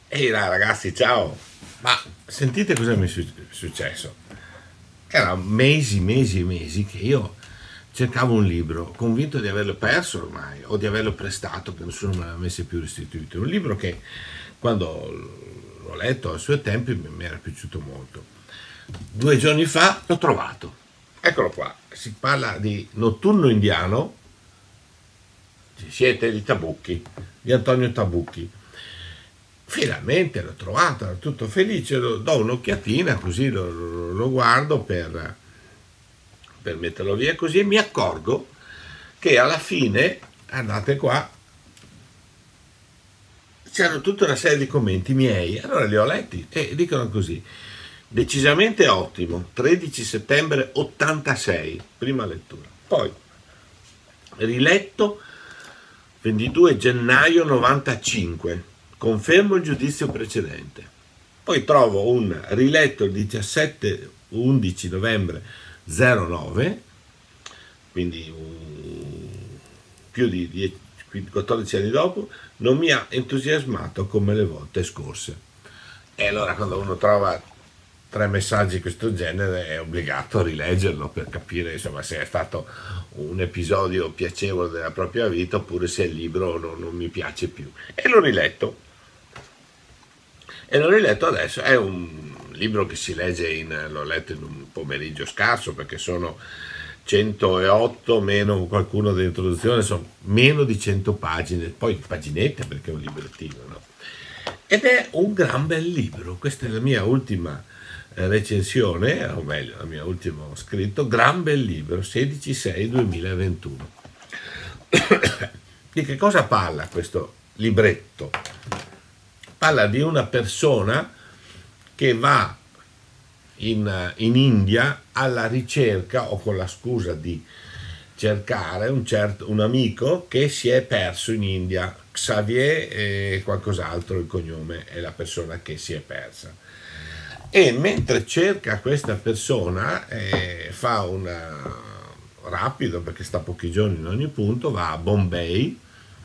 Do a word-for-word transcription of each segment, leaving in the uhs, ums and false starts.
Ehi là ragazzi, ciao! Ma sentite cosa mi è su- successo? Era mesi, mesi e mesi che io cercavo un libro, convinto di averlo perso ormai, o di averlo prestato, che nessuno me l'avesse più restituito. Un libro che quando l'ho letto ai suoi tempi mi mi era piaciuto molto. Due giorni fa l'ho trovato. Eccolo qua. Si parla di Notturno Indiano. Ci siete di Tabucchi, di Antonio Tabucchi. Finalmente l'ho trovato, ero tutto felice, lo, do un'occhiatina così lo, lo- lo guardo per, per metterlo via così e mi accorgo che alla fine, andate qua, c'erano tutta una serie di commenti miei, allora li ho letti e dicono così: decisamente ottimo, tredici settembre ottantasei, prima lettura. Poi riletto ventidue gennaio novantacinque, confermo il giudizio precedente. Poi trovo un riletto il diciassette undici novembre zero nove, quindi um, più di dieci, quattordici anni dopo, non mi ha entusiasmato come le volte scorse. E allora quando uno trova tre messaggi di questo genere è obbligato a rileggerlo per capire insomma se è stato un episodio piacevole della propria vita oppure se il libro non, non mi piace più. E l'ho riletto. E l'ho riletto adesso. È un libro che si legge in, l'ho letto in un pomeriggio scarso perché sono centootto meno qualcuno dell'introduzione, sono meno di cento pagine, poi paginette perché è un librettino, no? Ed è un gran bel libro. Questa è la mia ultima eh, recensione, o meglio, il mio ultimo scritto, gran bel libro, sedici sei duemilaventuno. Di che cosa parla questo libretto? Parla di una persona che va in, in India alla ricerca o con la scusa di cercare un, certo, un amico che si è perso in India. Xavier e qualcos'altro il cognome è la persona che si è persa. E mentre cerca questa persona eh, fa un rapido, perché sta pochi giorni in ogni punto, va a Bombay,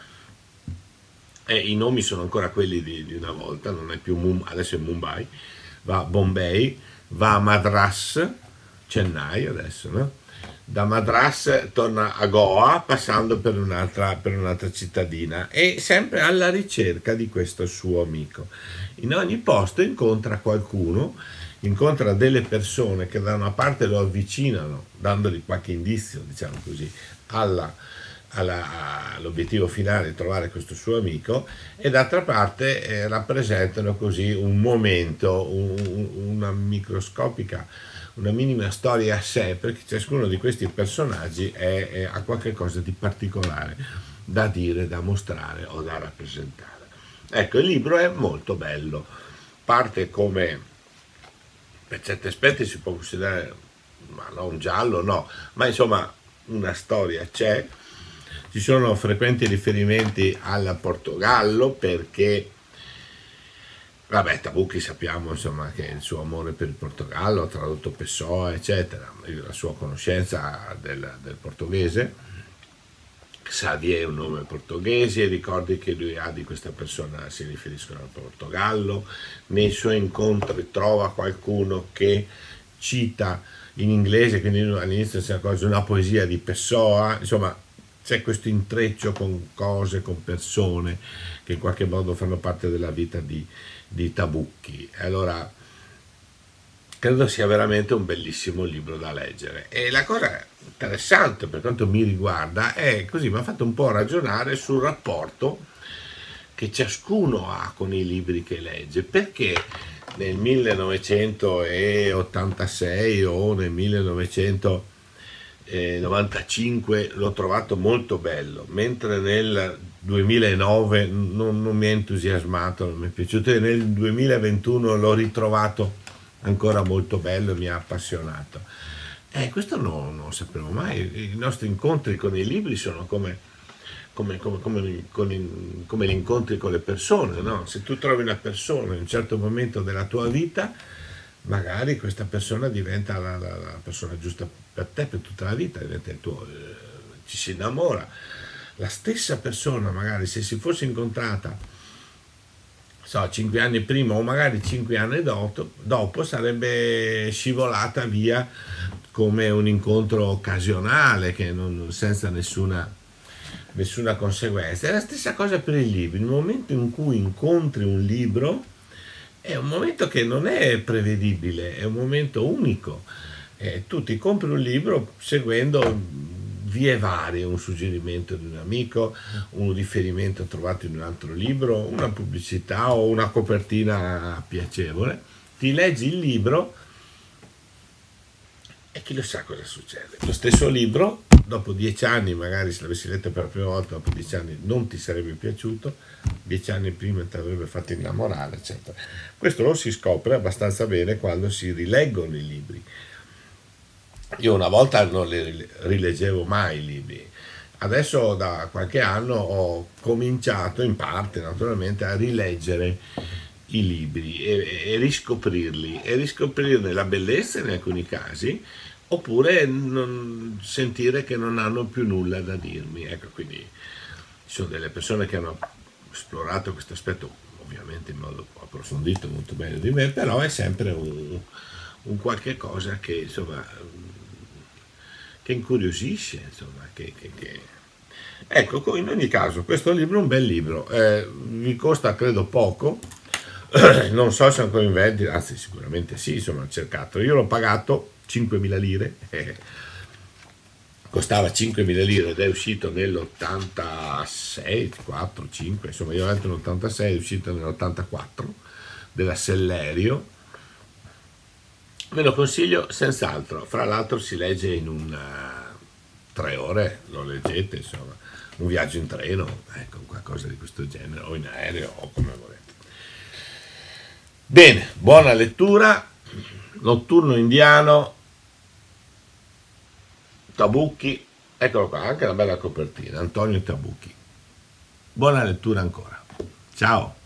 e i nomi sono ancora quelli di, di una volta, non è più Mum- adesso è Mumbai, va a Bombay, va a Madras, Chennai adesso, no? Da Madras torna a Goa passando per un'altra, per un'altra cittadina e sempre alla ricerca di questo suo amico. In ogni posto incontra qualcuno, incontra delle persone che da una parte lo avvicinano, dandogli qualche indizio, diciamo così, alla, alla, all'obiettivo finale di trovare questo suo amico, e d'altra parte eh, rappresentano così un momento, un, una microscopica, una minima storia a sé, perché ciascuno di questi personaggi è, è, ha qualcosa di particolare da dire, da mostrare o da rappresentare. Ecco, il libro è molto bello, parte come, per certi aspetti si può considerare, ma no, un giallo, no, ma insomma una storia c'è. Ci sono frequenti riferimenti al Portogallo perché, vabbè, Tabucchi sappiamo insomma che il suo amore per il Portogallo ha tradotto Pessoa, eccetera, la sua conoscenza del, del portoghese. Xavier è un nome portoghese, i ricordi che lui ha di questa persona si riferiscono al Portogallo. Nei suoi incontri trova qualcuno che cita in inglese, quindi all'inizio si accorge una poesia di Pessoa, insomma c'è questo intreccio con cose, con persone che in qualche modo fanno parte della vita di, di Tabucchi. Allora credo sia veramente un bellissimo libro da leggere. E la cosa interessante per quanto mi riguarda è così, mi ha fatto un po' ragionare sul rapporto che ciascuno ha con i libri che legge, perché nel millenovecentottantasei o nel millenovecentonovantacinque l'ho trovato molto bello, mentre nel duemilanove non, non mi è entusiasmato, non mi è piaciuto, e nel duemilaventuno l'ho ritrovato ancora molto bello e mi ha appassionato. Eh, questo no, non lo sapevo mai. I nostri incontri con i libri sono come, come, come, come, con i- come gli incontri con le persone, no? Se tu trovi una persona in un certo momento della tua vita, magari questa persona diventa la, la- la persona giusta per te per tutta la vita, diventa il tuo, eh, ci si innamora. La stessa persona, magari se si fosse incontrata so, cinque anni prima o magari cinque anni dopo, dopo sarebbe scivolata via come un incontro occasionale che non, senza nessuna, nessuna conseguenza. È la stessa cosa per i libri. Il momento in cui incontri un libro è un momento che non è prevedibile, è un momento unico. Eh, tu ti compri un libro seguendo vie varie, un suggerimento di un amico, un riferimento trovato in un altro libro, una pubblicità o una copertina piacevole. Ti leggi il libro e chi lo sa cosa succede. Lo stesso libro, dopo dieci anni, magari se l'avessi letto per la prima volta, dopo dieci anni non ti sarebbe piaciuto, dieci anni prima ti avrebbe fatto innamorare, eccetera. Questo lo si scopre abbastanza bene quando si rileggono i libri. Io una volta non li rileggevo mai i libri, adesso da qualche anno ho cominciato, in parte naturalmente, a rileggere i libri e, e riscoprirli, e riscoprirne la bellezza in alcuni casi, oppure non, sentire che non hanno più nulla da dirmi. Ecco, quindi ci sono delle persone che hanno esplorato questo aspetto ovviamente in modo approfondito, molto meglio di me, però è sempre un, un qualche cosa che insomma che incuriosisce, insomma, che, che, che... Ecco, in ogni caso questo libro è un bel libro, eh, vi costa credo poco, non so se è ancora in vendita, anzi sicuramente sì, insomma ho cercato, io l'ho pagato cinquemila lire, eh, costava cinquemila lire ed è uscito nell'ottantasei, quattro, cinque, insomma io l'ho letto nell'ottantasei, è uscito nell'ottantaquattro, della Sellerio. Ve lo consiglio senz'altro, fra l'altro si legge in un uh, tre ore, lo leggete, insomma, un viaggio in treno, ecco, qualcosa di questo genere, o in aereo, o come volete. Bene, buona lettura. Notturno indiano, Tabucchi, eccolo qua, anche una bella copertina, Antonio Tabucchi. Buona lettura ancora. Ciao.